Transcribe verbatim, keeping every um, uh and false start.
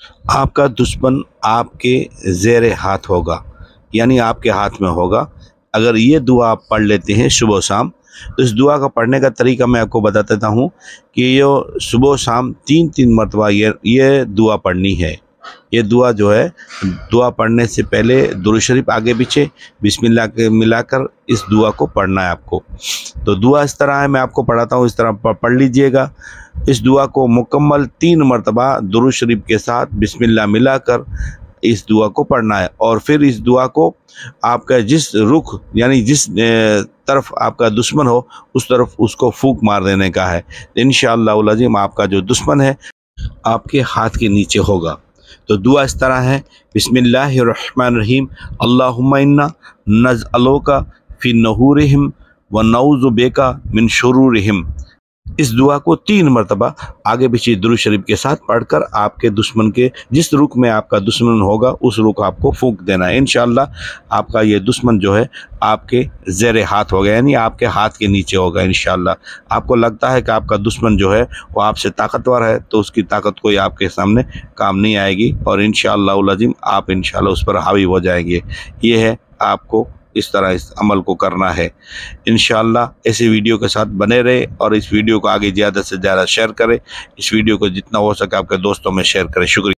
आपका दुश्मन आपके ज़ेरे हाथ होगा, यानी आपके हाथ में होगा। अगर ये दुआ आप पढ़ लेते हैं सुबह शाम, तो इस दुआ का पढ़ने का तरीका मैं आपको बता देता हूँ कि ये सुबह शाम तीन तीन मरतबा ये ये दुआ पढ़नी है। ये दुआ जो है, दुआ पढ़ने से पहले दुरूद शरीफ आगे पीछे बिस्मिल्लाह के मिलाकर इस दुआ को पढ़ना है आपको। तो दुआ इस तरह है, मैं आपको पढ़ाता हूँ, इस तरह पढ़ लीजिएगा। इस दुआ को मुकम्मल तीन मरतबा दुरूद शरीफ के साथ बिस्मिल्लाह मिलाकर इस दुआ को पढ़ना है। और फिर इस दुआ को आपका जिस रुख यानी जिस तरफ आपका दुश्मन हो उस तरफ उसको फूंक मार देने का है। इंशाअल्लाह अज़ीम आपका जो दुश्मन है आपके हाथ के नीचे होगा। तो दुआ इस तरह है, बिस्मिल्लाहिर्रहमानिर्रहीम, अल्लाहुम्मा इन्ना नज़अलुका फ़ी नहूरिहिम व नऊज़ु बिका मिन शुरूरिहिम। इस दुआ को तीन मरतबा आगे पीछे दुरूद शरीफ के साथ पढ़कर आपके दुश्मन के जिस रुख में आपका दुश्मन होगा उस रुख आपको फूंक देना है। इंशाअल्लाह आपका ये दुश्मन जो है आपके ज़ेरे हाथ होगा, यानी आपके हाथ के नीचे होगा। इंशाअल्लाह आपको लगता है कि आपका दुश्मन जो है वो आपसे ताकतवर है, तो उसकी ताकत कोई आपके सामने काम नहीं आएगी और इंशाअल्लाह अज़ीम आप इंशाअल्लाह उस पर हावी हो जाएंगे। ये है, आपको इस तरह इस अमल को करना है। इंशाअल्लाह ऐसे वीडियो के साथ बने रहे और इस वीडियो को आगे ज़्यादा से ज़्यादा शेयर करें। इस वीडियो को जितना हो सके आपके दोस्तों में शेयर करें। शुक्रिया।